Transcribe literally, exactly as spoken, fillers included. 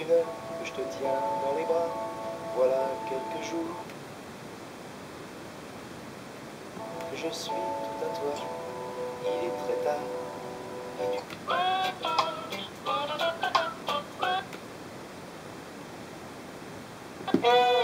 que je te tiens dans les bras. Voilà quelques jours que je suis tout à toi. Il est très tard et tu... Oh,